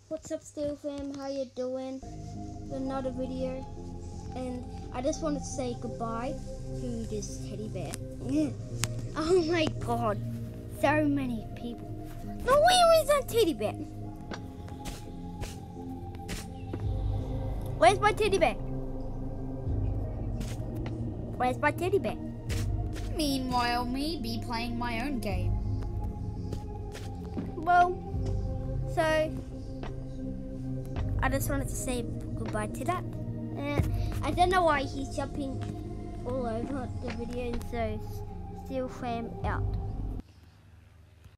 What's up, Steel Fam? How you doing? Another video, and I just wanted to say goodbye to this teddy bear. Oh my god, so many people. Now where is that teddy bear? Where's my teddy bear? Where's my teddy bear? Meanwhile, me be playing my own game. Well, so I just wanted to say goodbye to that. I don't know why he's jumping all over the video, so Steel Fam out.